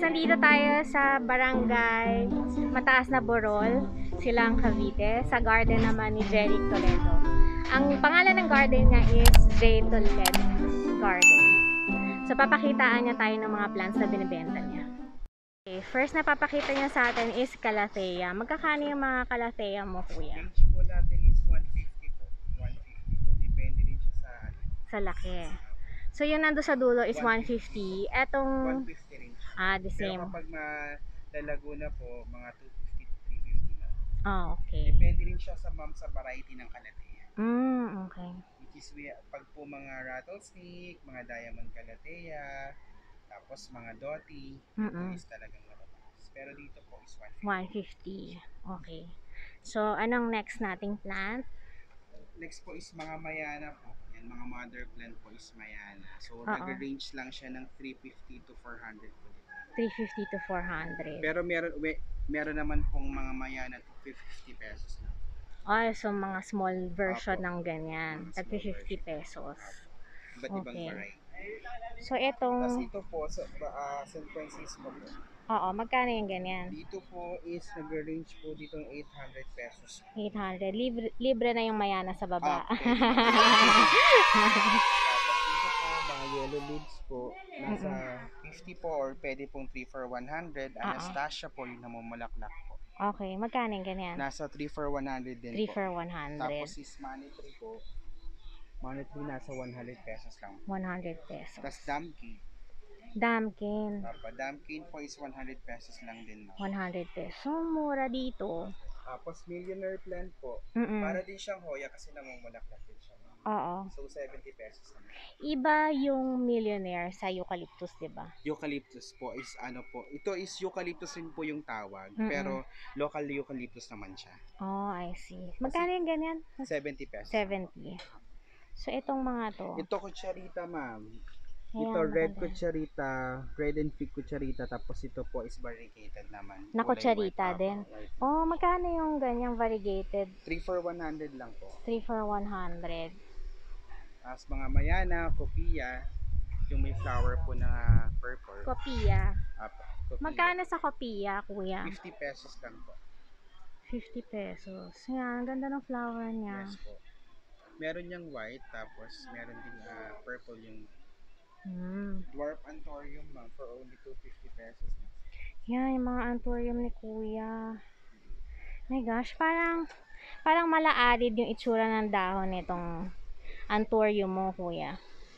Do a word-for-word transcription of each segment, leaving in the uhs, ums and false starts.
nandito tayo sa barangay Mataas na Borol, Silang Cavite, sa garden naman ni Jeric Toledo. Ang pangalan ng garden niya is J. Toledo Garden. So papakitaan niya tayo ng mga plants na binibenta niya. Okay, first na papakita niya sa atin is Calathea. Magkakano yung mga Calathea mo, kuya? Range po natin is one fifty po. one fifty po. Depende rin siya sa Sa laki. So yung nando sa dulo is one fifty. Etong one fifty rin siya. ah, the same. Pero kapag malalago na po, mga two fifty to three fifty na. Oh, okay. Depende rin siya sa ma'am sa variety ng Calathea. Mm, okay. Which is we, pag po mga rattlesnake, mga diamond Calathea, tapos mga dotty, Mm ito -mm. is talagang matataas. Pero dito po is one fifty. one fifty. Okay. So anong next nating plant? Next po is mga mayana po. Yan, mga mother plant po is mayana. So, Oo. nag-range lang siya ng three fifty to four hundred po. three fifty to four hundred. Pero meron, we, meron naman pong mga mayana to fifty pesos lang. Oh, so mga small version Opo. ng ganyan. Mga Tag small fifty version. pesos. Iba't ibang Okay. variety. So itong, Tapos ito po, sa uh, San Francisco po. oo, magkano yung ganyan? Dito po is nag-range po dito ng eight hundred pesos. eight hundred. Libre, libre na yung mayana sa baba. Ah, pwede pa. Tapos dito po, mga yellow leaves po, nasa fifty po or pwede pong three for one hundred. Anastasia po, yung namumulaklak po. Okay, magkano yung ganyan? Nasa three for one hundred din three po. for one hundred. Tapos is money tree po, money tree nasa one hundred pesos lang. one hundred pesos. Tapos damkin. Damkin. Papa, damkin po is one hundred pesos lang din. No? one hundred pesos. So, mura dito. Tapos millionaire plant po, Mm -mm. para din siyang hoya kasi namumulaklak din siya. Oo. So, seventy pesos lang. Iba yung millionaire sa eucalyptus, di ba? Eucalyptus po is ano po, ito is eucalyptus rin po yung tawag, Mm-mm. pero local eucalyptus naman siya. Oh, I see. Magkano yung ganyan? seventy pesos. seventy. So, itong mga to. Ito kutsarita, ma'am. Ayan, Ito red maganda. kutsarita, red and fig kutsarita, tapos ito po is variegated naman. Na Kulay kutsarita white, din. ah, white. Oh, magkano yung ganyang variegated? three for one hundred lang po. three for one hundred. Tapos mga mayana, kopia, yung may flower po na purple. Kopia. Apo, kopia. Magkano sa kopia, kuya? fifty pesos lang po. fifty pesos. Yan, ang ganda ng flower niya. Yes po. Meron yung white, tapos meron din uh, purple yung Hmm. dwarf anthurium, ma'am, for only two hundred fifty pesos. Yan, yung mga anthurium ni kuya. My gosh, parang parang mala-arid yung itsura ng dahon nitong anthurium mo, kuya.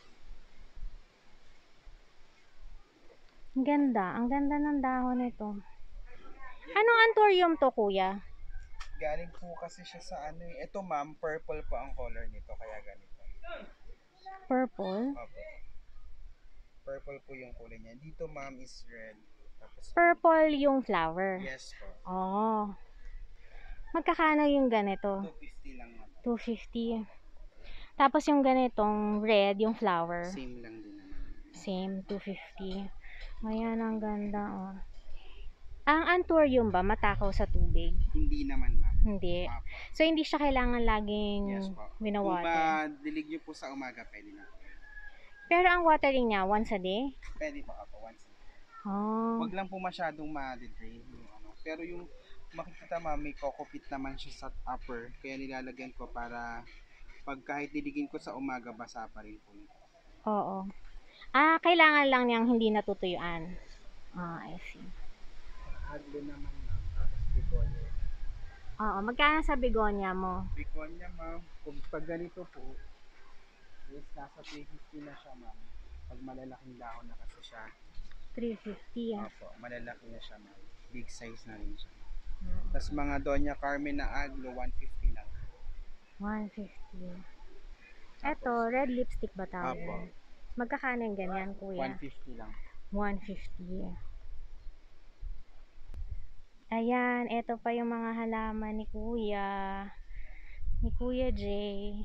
Ang ganda, ang ganda ng dahon nito. Anong anthurium to, kuya? Galing po kasi siya sa ano eh. Ito, ma'am, purple po ang color nito, kaya ganito. Purple? Opo. Purple po yung kulay niya. Dito, ma'am, is red. Tapos, Purple yung flower. yes po. Oh. Magkakano yung ganito? two fifty lang, ma'am. two fifty. Tapos yung ganitong red, yung flower. Same lang din naman. Same, two fifty. Ayan, ang ganda, oh. Ang anthurium ba, matakaw sa tubig? Hindi naman, ma'am. Hindi. Opo. So, hindi siya kailangan laging Yes po. Kung winawater. ma-dilig nyo po sa umaga, pwede na. Pero ang watering niya, once a day? Pwede po ako, once a day. Oh. Huwag lang po masyadong ma-drain. Yung ano. Pero yung makikita, ma'am, may kokopit naman siya sa upper. Kaya nilalagyan ko para pag kahit diligin ko sa umaga, basa pa rin po nito. Oo. Ah, kailangan lang niyang hindi natutuyuan. Ah, I see. Aglo naman, ma'am. Tapos begonia. Oo, magkano sa begonia mo? Begonia, ma'am. Kung pag ganito po, is nasa three fifty na siya, ma'am. Pag malalaking dahon na kasi siya. three fifty. Ah. Opo, malalaki na siya, ma'am. Big size na rin siya. Hmm. Tapos mga Doña Carmen na aglo, one fifty lang. one fifty. Eto, red lipstick ba tawag? Opo. Magkakano yung ganyan, kuya? one fifty lang. one fifty. Ayan, eto pa yung mga halaman ni kuya. Ni Kuya Jay.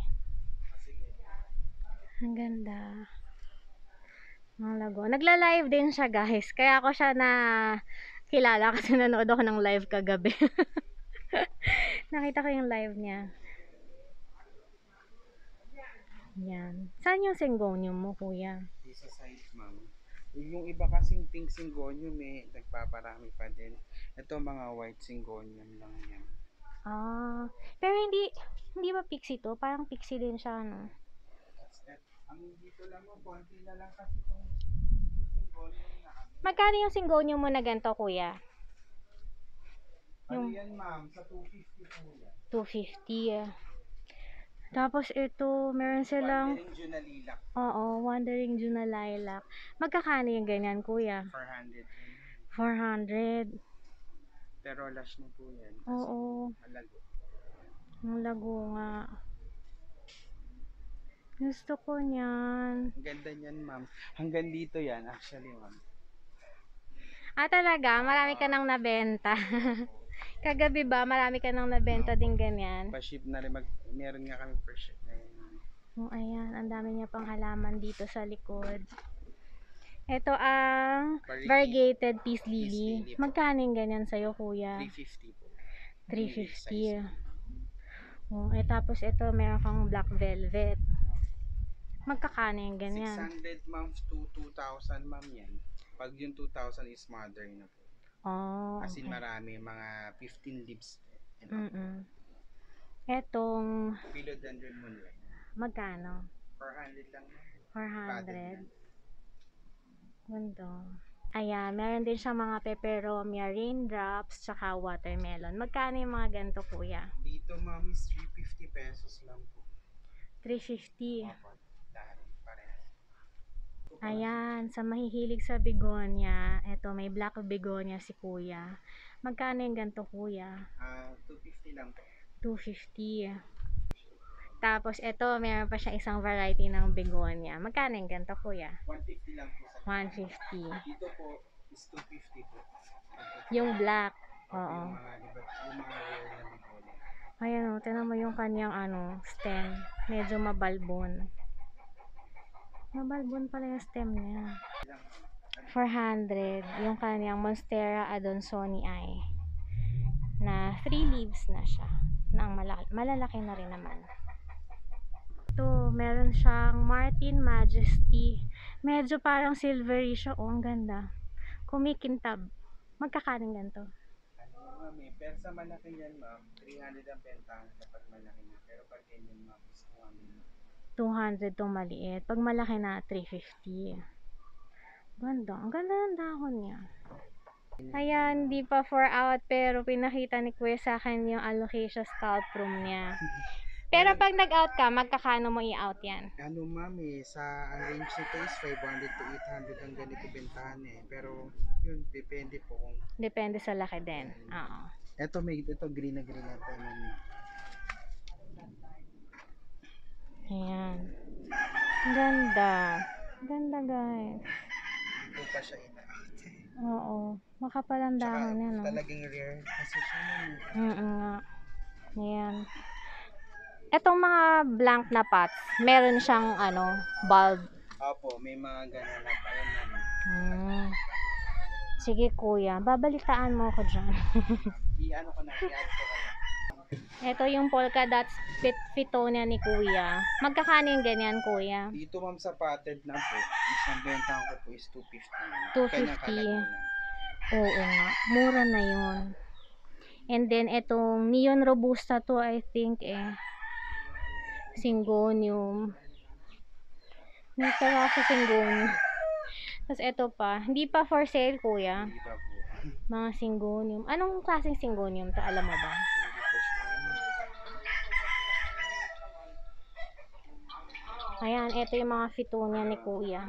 Ang ganda. Ang lago. Nagla-live din siya, guys. Kaya ako siya na kilala kasi nanood ako ng live kagabi. Nakita ko yung live niya. Yan. Saan yung syngonium mo, kuya? Isa size, ma'am. Yung iba kasing pink syngonium eh, nagpaparami pa din. Ito mga white syngonium lang yan. Ah, pero hindi, hindi ba pixie to? Parang pixie din siya, no? At ang dito lang mo, konti na lang kasi itong pink syngonium na ano. Magkano yung syngonium mo na ganito, kuya? Ano Yung yan ma'am? Sa two fifty po yan. two fifty. ah. Tapos ito, meron silang, Wandering June na lilac. oo, Wandering June na lilac. Magkakano yung ganyan, kuya? four hundred. four hundred. Pero lash na po yan. Kasi Oo, malago. ang lago nga. Gusto ko niyan. Ang ganda niyan ma'am. Hanggang dito yan actually ma'am. Ah, talaga? Marami ka nang nabenta. Kagabi ba, marami ka nang nabenta din ganyan? Pa-ship na rin. Mag, meron nga kami per ship na yan. Oh, ayan, ang dami niya pang halaman dito sa likod. Ito ang variegated peace lily. lily. Magkano yung ganyan sa'yo, kuya? three fifty po. three Yung big fifty. size. Oh, eh, tapos ito, meron kang black velvet. Magkakano yung ganyan? six hundred ma'am to two thousand ma'am yan. Pag yung two thousand is modern na po. Oh, As in okay. marami, mga fifteen leaves. And Mm -mm. Etong, philodendron moonlight. magkano? four hundred lang. four hundred. Ganda. Ayan, meron din siyang mga peperomia, raindrops, tsaka watermelon. Magkano yung mga ganito, kuya? Dito ma'am is three fifty pesos lang po. three fifty. Opo, dahil parehas. Ayan, sa mahihilig sa begonia, eto may black begonia si kuya. Magkano yung ganito, kuya? Ah, two fifty lang po. two fifty. Tapos ito, meron pa siya isang variety ng begonia. Magkano yung ganito, kuya? one fifty lang po sa one fifty. Dito po is two fifty po. Yung black. Opo, Oo. yung mga iba, yung mga rare na begonia. Ayan o, tinan mo yung kanyang ano, stem. Medyo mabalbon. Mabalbon pala yung stem niya. four hundred. Yung kanyang Monstera adansonii. Na three leaves na siya. Na ang malaki, malalaki na rin naman. Ito, meron siyang Martin Majesty. Medyo parang silvery siya. Oh, ang ganda. Kumikintab. Magkakaning ganito. Ano ma'am eh, pero sa malaki yan ma'am, three hundred ang bentahan kapag malaki na. Pero pag ganyan ma'am, is two hundred. two hundred tong maliit. Pag malaki na, three fifty. Ganda. Ang ganda ng dahon niya. Ayan, di pa four out pero pinakita ni Kuya sa akin yung alocasia scalp room niya. Pero pag nag-out ka, magkakano mo i-out yan? Ano ma'am eh, sa ang range nito is five hundred to eight hundred ang ganito bentahan eh. Pero yun, depende po kung... Depende sa laki din. Oo. Ito may, ito green na green na ito ma'am. Ayan. Ganda. Ganda, guys. Ito pa siya ina. Oo. Makapal ang dahon yan, no? Talagang rare kasi siya ma'am. Mm nga. Ayan. Etong mga blank na pots, meron siyang ano, bulb. Opo, may mga gano'n na pa yun ma'am. Hmm. Sige kuya, babalitaan mo ako dyan. I-ano ko na, i-add ko kayo. Ito yung polka dots fit fitonia ni kuya. Magkakano yung ganyan, kuya? Dito ma'am sa potted na po, isang bentahan ko po is two fifty. two fifty. Oo nga, mura na yun. And then itong neon robusta to, I think eh. Syngonium. May peraso syngonium. Tapos ito pa, hindi pa for sale, kuya. Hindi pa po. Mga syngonium. Anong klaseng syngonium to, alam mo ba? Hindi pa sure. Ayan, ito yung mga fitunia ni kuya.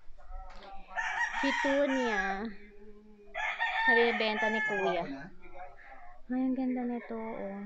Fitunia. Nabibenta ni kuya. Ay, ang ganda nito, oh.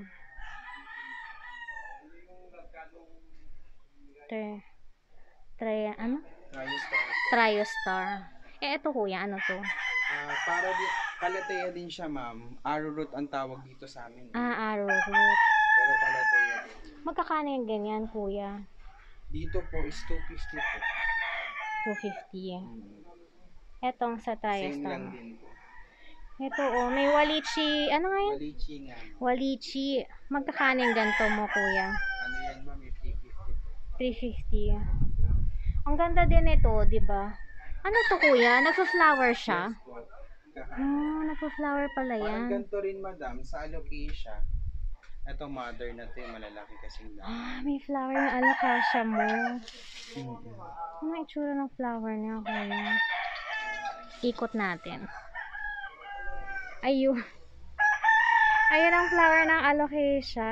Tre, tre, ano? Ayos to. Triostar. Eh, ito kuya, ano to? Ah, para di, kalateya din siya ma'am. Arrowroot ang tawag dito sa amin. Ah, arrowroot. Pero kalateya din. Magkakano yung ganyan, kuya? Dito po is two fifty po. two fifty. Hmm. Etong sa Same Triostar. lang din po. Ito, oh, may walichi. Ano nga yun? Malichi nga. Walichi. Magkakano yung ganito mo, kuya? Ano yan ma'am? three fifty po. three fifty. Ang ganda din ito, 'di ba? Ano to kuya? Nagpa-flower siya? Yes po. Oh, nagpa-flower pala Parang yan. ganito rin madam, sa alocasia. Ito mother na to, yung malalaki kasing dami. Ah, may flower na alocasia mo. Mm-mm. Ano ang itsura ng flower niya kuya? Ikot natin. Ayun. Ayun ang flower ng alocasia.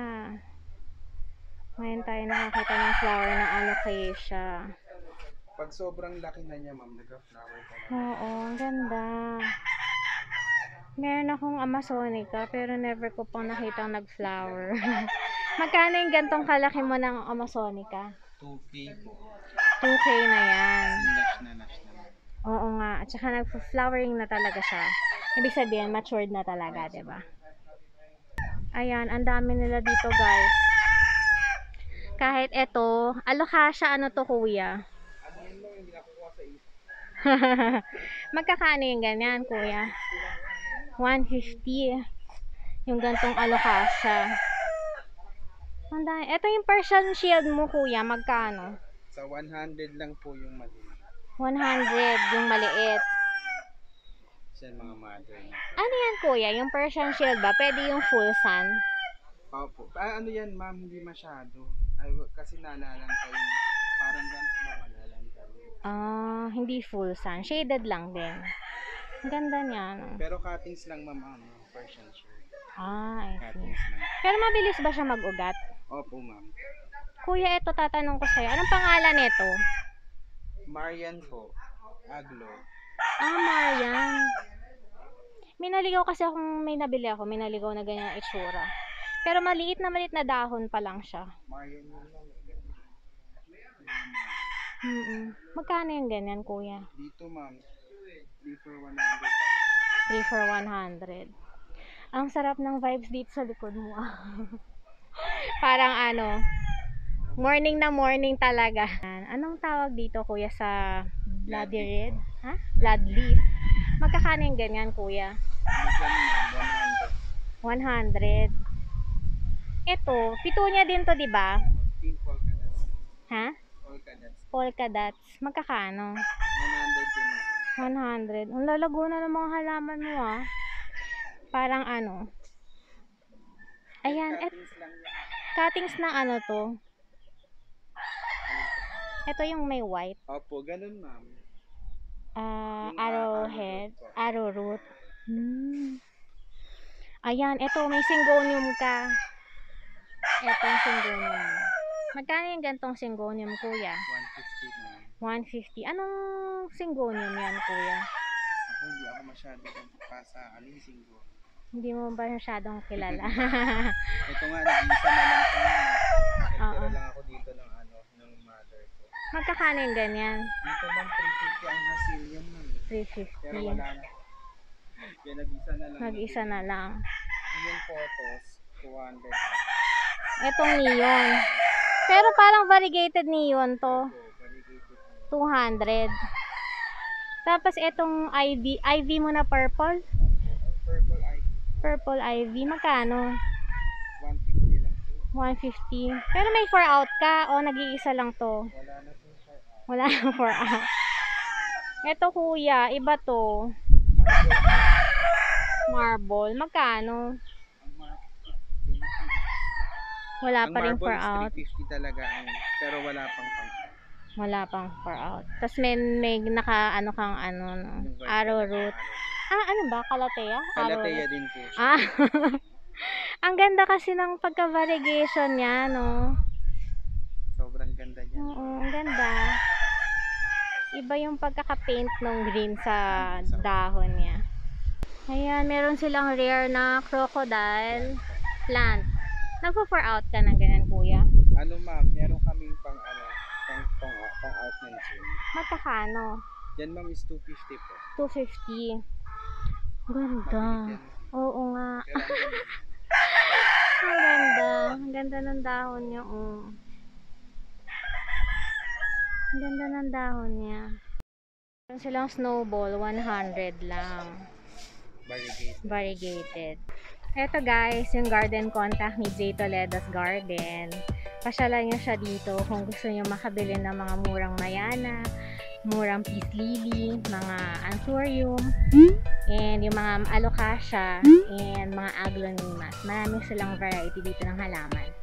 Ngayon tayo nakakita ng flower ng alocasia. Pag sobrang laki na niya ma'am, nagka-flower pa na. Oo, ang ganda. Meron akong Amazonica pero never ko pang nakitang nag-flower. Magkano yung gantong kalaki mo ng Amazonica? two K po. two K na yan. Kasi lash na lash na. Oo nga. At saka nag-flowering na talaga siya. Ibig sabihin, matured na talaga, diba? Ayan, ang dami nila dito guys. Kahit eto, alocasia ano to kuya? Ano yun lang, hindi nakukuha sa isa. Magkakano yung ganyan kuya? one fifty. Yung gantong alocasia. Ang dami. Ito yung Persian shield mo kuya, magkano? Sa one hundred lang po yung mali. one hundred yung maliit. Siya mga mother na. Ano yan kuya? Yung Persian shield ba? Pwede yung full sun? Opo. Ah, ano yan ma'am, hindi masyado. Ay, kasi nalalanta yung parang ganito na malalanta. Ah, hindi full sun. Shaded lang din. Ang ganda niya, no? Pero cuttings lang ma'am, ano, Persian shirt. Ah, I see. Cuttings lang. Pero mabilis ba siya mag-ugat? Opo ma'am. Kuya, ito tatanong ko sa'yo. Anong pangalan nito? Marian po. Aglo. Ah, Marian. May naligaw kasi akong may nabili ako. May naligaw na ganyan ang itsura. Pero maliit na maliit na dahon pa lang siya. Marian yun lang. Mm-mm. Magkano yung ganyan, kuya? Dito ma'am, three for one hundred. three for one hundred. Ang sarap ng vibes dito sa likod mo. ah. Parang ano, morning na morning talaga. Anong tawag dito, kuya, sa bloody red? Ha? Blood leaf. Magkakano yung ganyan, kuya? Bigyan ma'am, one hundred. one hundred. Ito, pitunya din to, di ba? Pink polka dots. Ha? Polka dots. Polka dots. Magkakano? one hundred din ma'am. one hundred. Ang lalago na ng mga halaman mo, ah. Parang ano. Ayan, et, Cuttings lang yan. cuttings ng ano to. Ito yung may white. Opo, ganun ma'am. Ah, Yung, ah, arrowhead. arrowroot po. Arrowroot. Hmm. Ayan, ito may syngonium ka. Ito yung syngonium mo. Magkano yung gantong syngonium, kuya? one fifty ma'am. one fifty. Anong syngonium yan, kuya? Ako hindi ako masyado pa sa alising ko. Hindi mo ba masyadong kilala? Ito nga, nag-iisa na lang sa mga. Oo. Nagtira lang ako dito ng ano, ng mother ko. Magkakano yung ganyan? Dito ma'am, three fifty ang Brazilian ma'am. three Pero fifty. wala na. Kaya nag-isa na lang. Mag-isa na lang. Yung photos, two hundred. Itong neon. Pero parang variegated neon to. So, variegated. two hundred. Tapos itong I V, I V mo na purple. Purple eye, Purple I V, magkano? one fifty lang po. one fifty. Pero may four out ka o nag-iisa lang to? Wala na po siya. Wala nang four out. Ito kuya, iba to. Marble, magkano? Ang market, Wala ang pa rin marble four is out. three fifty talaga ang, pero wala pang pang. Wala pang four out. Tapos may, may naka ano kang ano, no? Yung white Arrowroot. talaga, Ah, ano ba? Calathea? Calathea Arrowroot. din po siya. Ah, ang ganda kasi ng pagka-variegation niya, no? Sobrang ganda niya. Oo, ang ganda. Iba yung pagkaka-paint ng green sa dahon niya. Ayan, meron silang rare na crocodile plant. Nagpo-four out ka ng ganyan, kuya? Ano ma'am, meron kaming pang ano, pang pang, pang out ng gym. Magkakano? Yan ma'am is two fifty po. two fifty. Ganda. Mabilis yan. Oo nga. Pero ang ganda. Ang ganda. Ang ganda ng dahon niya, oh. Ang ganda ng dahon niya. Meron silang snowball, one hundred lang. Variegated. Variegated. Eto guys, yung garden contact ni J. Toledo's Garden. Pasyalan nyo siya dito kung gusto nyo makabili ng mga murang mayana, murang peace lily, mga anthurium, and yung mga alocasia, and mga aglaonemas. Marami silang variety dito ng halaman.